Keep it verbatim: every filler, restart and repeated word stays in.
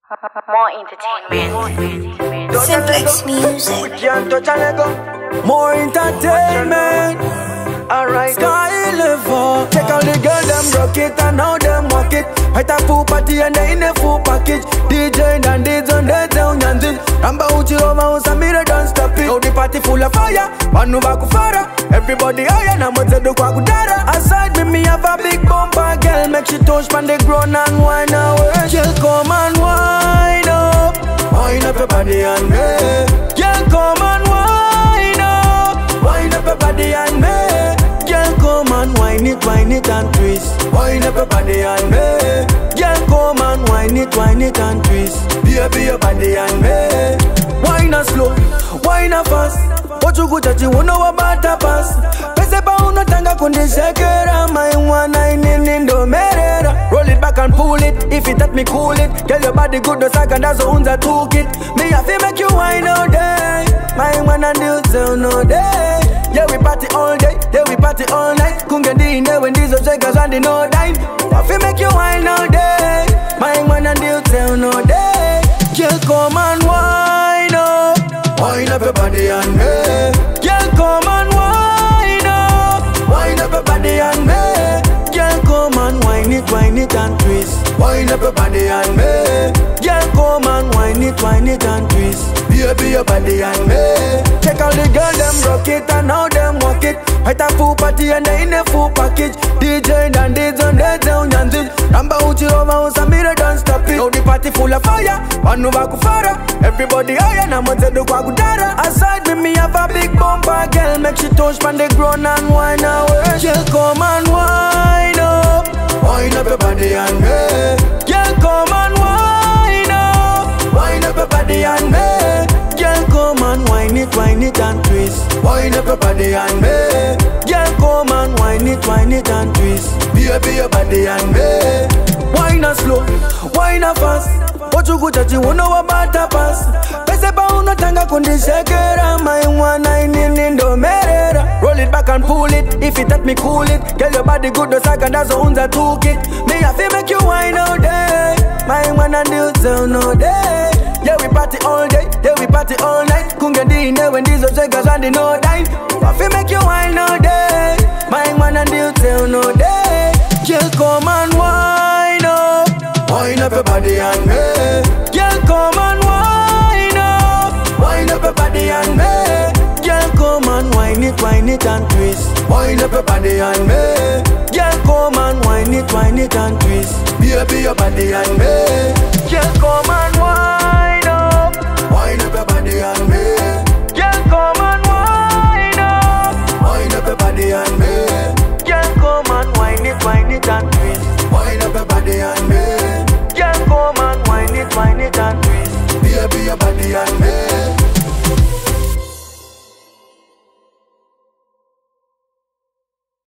More entertainment. Cymplex music. We can't touch a Lego. More entertainment. Alright, sky level. Check out the girl, them rock it and now them walk it. At a full party and they in a full package. D J and D Js on the town and zin. Ramba uchi over house and mirror don't stop it. Now the party full of fire. Panu baku fara. Everybody higher now must do kwa kudara. Aside me, me have a big bumper girl. Make she touch pan the ground and wine away. Girl come and wine up. Wine up your body and me. Girl come and wine up. Wine up your body and me. Girl come and wine it, wine it and twist. Wine up your body and me. Girl come and wine it, wine it and twist. Baby your body and me. Wine a slow, wine a fast. What you good at you know about a pass. Pese pa uno tanga kundi shakera. My one nine in indo merera. Roll it back and pull it, if it let me cool it. Girl your body good, no second as a unza took it. Me have to make you wine all day. My one and you tell no day. Yeah we party all day, yeah we party all night. Kungendi ine when these shakers and they no dime. Have to make you wine all day. My one and you tell no day. Girl come and wine up. Wine up your body and me. Girl come and wine up. Wine up your body and me. Girl come and wine it, wine it and twist. Wine up your body and me. Girl come and wine it, wine it and twist. Baby your body and me. Check out the girl them rock it and now them walk it. At a full party and they in a full package. D J and D Js on the town and zin. Ramba uchi over house and mirror don't stop it. Now the party full of fire. Panu baku fara. Everybody higher now must do kwa kudara. Aside me, me have a big bumper girl. Make she touch pan the ground and wine away. Girl come and wine up. Wine up your body and me. Girl come and wine up. Wine up your body and me. Girl come and wine it, wine it and twist. Wine up your body and me. Girl come and wine it, wine it and twist. Baby your body and me. Wine a slow, wine a fast. What you good at you know about a pass. Pese pa uno tanga kundi shakera. My one nine in indo merera. Roll it back and pull it, if it let me cool it. Girl your body good, no second as a unza took it. Me have to make you wine all day. My one and you tell no day. Yeah we party all day, yeah we party all night. Kungendi ine when these shakers and they no dime. Have to make you wine all day. My one and you tell no day. Girl come and wine up. Wine up your body and me. Girl come and wine up. Wine up your body and me. Girl come and wine it, wine it and twist. Wine up your body and me. Girl come and wine it, wine it and twist. Baby your body and me. Girl come and